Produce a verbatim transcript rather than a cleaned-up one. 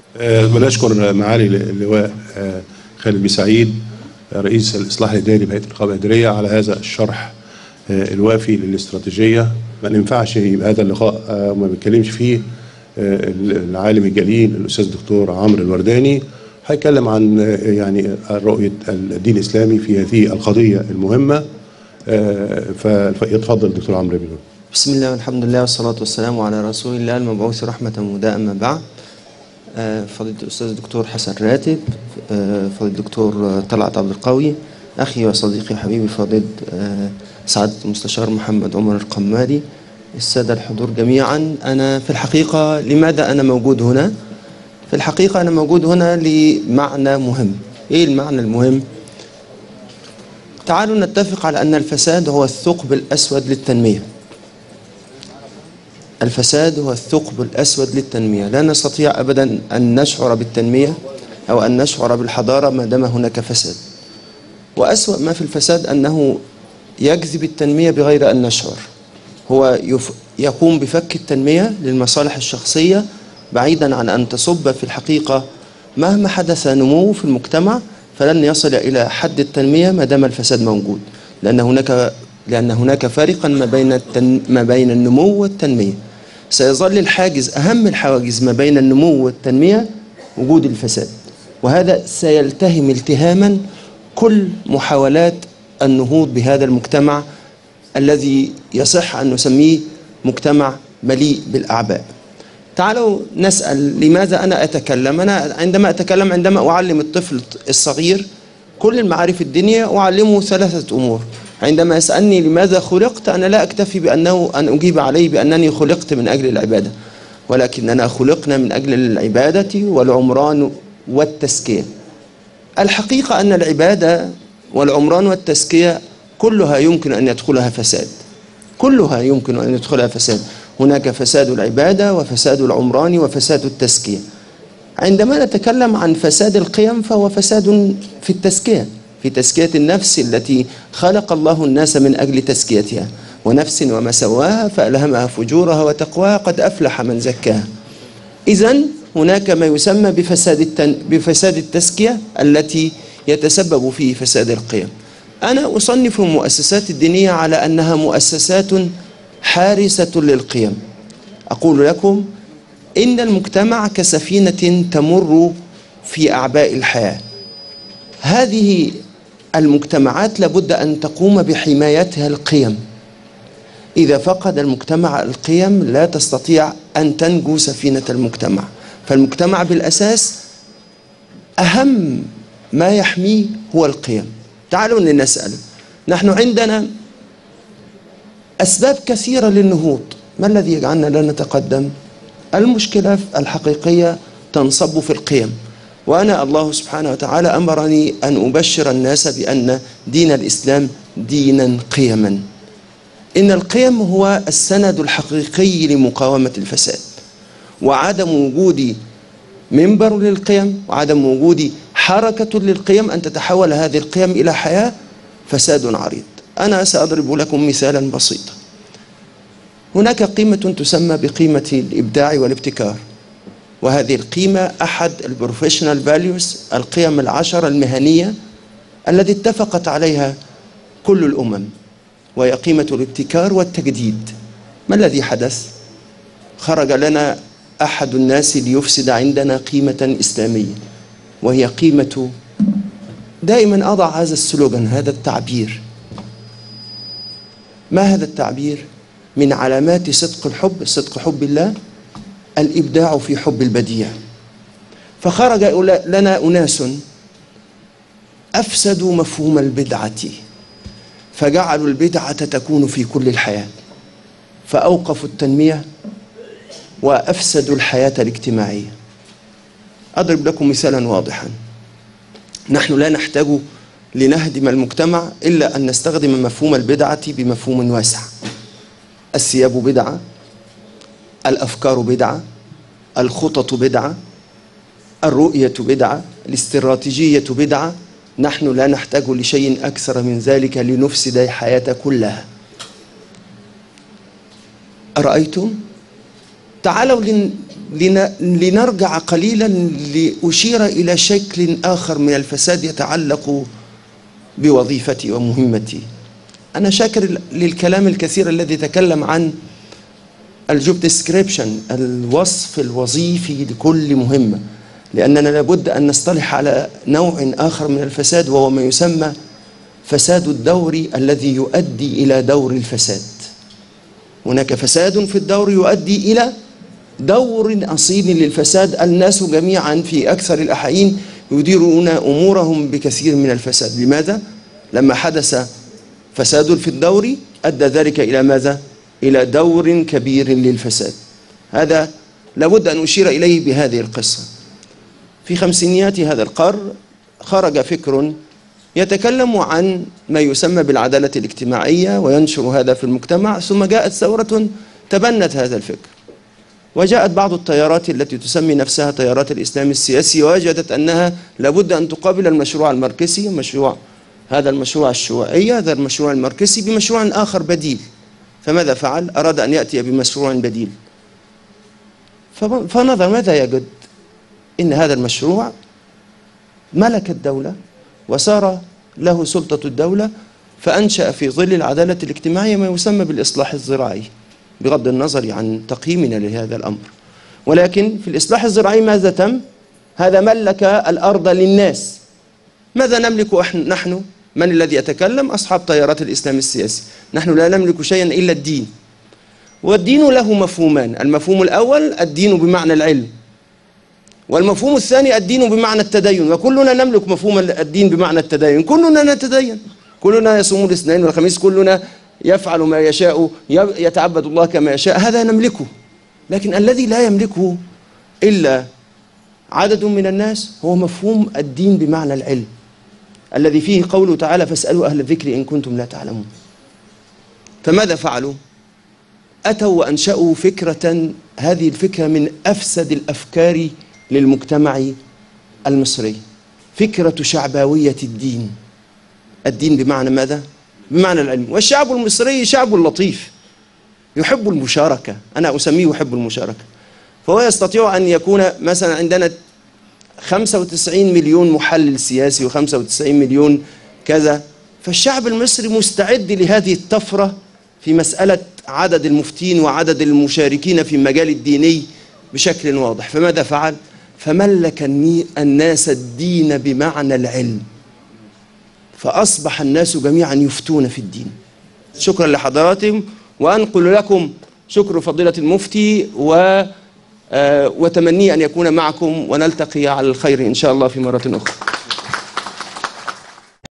بنشكر معالي اللواء خالد بن سعيد رئيس الإصلاح الإداري بهيئة الرقابة الإدارية على هذا الشرح الوافي للاستراتيجية. ما ينفعش يبقى هذا اللقاء وما بنتكلمش فيه العالم الجليل الأستاذ الدكتور عمرو الورداني، هيتكلم عن يعني رؤية الدين الإسلامي في هذه القضية المهمة. فيتفضل دكتور عمرو بن. بسم الله والحمد لله والصلاة والسلام على رسول الله المبعوث رحمة مهداة. أما بعد، فضيلة الأستاذ الدكتور حسن راتب، فضيلة الدكتور طلعت عبد القوي، أخي وصديقي وحبيبي فضيلة سعادة المستشار محمد عمر القمادي، السادة الحضور جميعا. أنا في الحقيقة لماذا أنا موجود هنا؟ في الحقيقة أنا موجود هنا لمعنى مهم. إيه المعنى المهم؟ تعالوا نتفق على أن الفساد هو الثقب الأسود للتنمية. الفساد هو الثقب الأسود للتنمية. لا نستطيع أبدا أن نشعر بالتنمية أو أن نشعر بالحضارة ما دام هناك فساد. وأسوأ ما في الفساد أنه يجذب التنمية بغير أن نشعر. هو يقوم بفك التنمية للمصالح الشخصية بعيدا عن أن تصب في الحقيقة. مهما حدث نمو في المجتمع فلن يصل إلى حد التنمية ما دام الفساد موجود، لأن هناك لأن هناك فارقا ما بين التن... ما بين النمو والتنمية. سيظل الحاجز، أهم الحواجز ما بين النمو والتنمية، وجود الفساد، وهذا سيلتهم التهاما كل محاولات النهوض بهذا المجتمع الذي يصح أن نسميه مجتمع مليء بالأعباء. تعالوا نسأل لماذا أنا أتكلم. أنا عندما أتكلم عندما أعلم الطفل الصغير كل المعارف الدينية أعلمه ثلاثة أمور. عندما يسألني لماذا خلقت، أنا لا أكتفي بأنه أن أجيب عليه بأنني خلقت من أجل العبادة، ولكننا خلقنا من أجل العبادة والعمران والتزكية. الحقيقة أن العبادة والعمران والتزكية كلها يمكن أن يدخلها فساد، كلها يمكن أن يدخلها فساد. هناك فساد العبادة وفساد العمران وفساد التزكية. عندما نتكلم عن فساد القيم فهو فساد في التزكية، في تزكية النفس التي خلق الله الناس من أجل تزكيتها. ونفس وما سواها فألهمها فجورها وتقواها قد أفلح من زكاها. إذن هناك ما يسمى بفساد التن... بفساد التزكية التي يتسبب فيه فساد القيم. أنا أصنف المؤسسات الدينية على أنها مؤسسات حارسة للقيم. أقول لكم إن المجتمع كسفينة تمر في أعباء الحياة. هذه المجتمعات لابد أن تقوم بحمايتها القيم. إذا فقد المجتمع القيم لا تستطيع أن تنجو سفينة المجتمع. فالمجتمع بالأساس أهم ما يحميه هو القيم. تعالوا لنسأل، نحن عندنا أسباب كثيرة للنهوض. ما الذي يجعلنا لا نتقدم؟ المشكلة الحقيقية تنصب في القيم. وأنا الله سبحانه وتعالى أمرني أن أبشر الناس بأن دين الإسلام دينا قيما. إن القيم هو السند الحقيقي لمقاومة الفساد، وعدم وجود منبر للقيم وعدم وجود حركة للقيم أن تتحول هذه القيم إلى حياة فساد عريض. أنا سأضرب لكم مثالا بسيطا. هناك قيمة تسمى بقيمة الإبداع والابتكار، وهذه القيمة أحد البروفيشنال فاليوز، القيم العشرة المهنية التي اتفقت عليها كل الأمم، وهي قيمة الابتكار والتجديد. ما الذي حدث؟ خرج لنا أحد الناس ليفسد عندنا قيمة إسلامية، وهي قيمة، دائما أضع هذا السلوغان، هذا التعبير. ما هذا التعبير؟ من علامات صدق الحب، صدق حب الله، الإبداع في حب البديع. فخرج لنا أناس أفسدوا مفهوم البدعة، فجعلوا البدعة تكون في كل الحياة، فأوقفوا التنمية وأفسدوا الحياة الاجتماعية. أضرب لكم مثالا واضحا. نحن لا نحتاج لنهدم المجتمع إلا أن نستخدم مفهوم البدعة بمفهوم واسع. الثياب بدعة، الأفكار بدعة، الخطط بدعة، الرؤية بدعة، الاستراتيجية بدعة. نحن لا نحتاج لشيء أكثر من ذلك لنفسد الحياة كلها. أرأيتم؟ تعالوا لنرجع قليلا لأشير إلى شكل آخر من الفساد يتعلق بوظيفتي ومهمتي. أنا شاكر للكلام الكثير الذي تكلم عن الجوب ديسكريبشن، الوصف الوظيفي لكل مهمة، لأننا لابد أن نصطلح على نوع آخر من الفساد، وهو ما يسمى فساد الدور الذي يؤدي إلى دور الفساد. هناك فساد في الدور يؤدي إلى دور أصيل للفساد. الناس جميعا في أكثر الأحيان يديرون أمورهم بكثير من الفساد. لماذا؟ لما حدث فساد في الدور أدى ذلك إلى ماذا؟ إلى دور كبير للفساد. هذا لابد أن أشير إليه بهذه القصة. في خمسينيات هذا القرن خرج فكر يتكلم عن ما يسمى بالعدالة الاجتماعية وينشر هذا في المجتمع، ثم جاءت ثورة تبنت هذا الفكر، وجاءت بعض التيارات التي تسمي نفسها تيارات الإسلام السياسي، ووجدت أنها لابد أن تقابل المشروع الماركسي، مشروع هذا المشروع الشيوعي، هذا المشروع الماركسي، بمشروع آخر بديل. فماذا فعل؟ أراد أن يأتي بمشروع بديل، فنظر ماذا يجد؟ إن هذا المشروع ملك الدولة وصار له سلطة الدولة، فأنشأ في ظل العدالة الاجتماعية ما يسمى بالإصلاح الزراعي، بغض النظر عن تقييمنا لهذا الأمر. ولكن في الإصلاح الزراعي ماذا تم؟ هذا ملك الأرض للناس. ماذا نملك نحن؟ من الذي يتكلم؟ أصحاب تيارات الإسلام السياسي. نحن لا نملك شيئا إلا الدين، والدين له مفهومان. المفهوم الأول الدين بمعنى العلم، والمفهوم الثاني الدين بمعنى التدين، وكلنا نملك مفهوم الدين بمعنى التدين. كلنا نتدين، كلنا يصوم الاثنين والخميس، كلنا يفعل ما يشاء، يتعبد الله كما يشاء، هذا نملكه. لكن الذي لا يملكه إلا عدد من الناس هو مفهوم الدين بمعنى العلم، الذي فيه قوله تعالى فاسألوا أهل الذكر إن كنتم لا تعلمون. فماذا فعلوا؟ أتوا وأنشأوا فكرة، هذه الفكرة من أفسد الأفكار للمجتمع المصري، فكرة شعبوية الدين. الدين بمعنى ماذا؟ بمعنى العلم. والشعب المصري شعب لطيف يحب المشاركة، أنا أسميه يحب المشاركة. فهو يستطيع أن يكون مثلا عندنا خمسة وتسعين مليون محلل سياسي وخمسة وتسعين مليون كذا، فالشعب المصري مستعد لهذه الطفرة في مسألة عدد المفتين وعدد المشاركين في المجال الديني بشكل واضح. فماذا فعل؟ فملك الناس الدين بمعنى العلم، فأصبح الناس جميعا يفتون في الدين. شكرا لحضراتكم، وأنقل لكم شكر فضيلة المفتي و وتمني أن يكون معكم، ونلتقي على الخير إن شاء الله في مرة أخرى.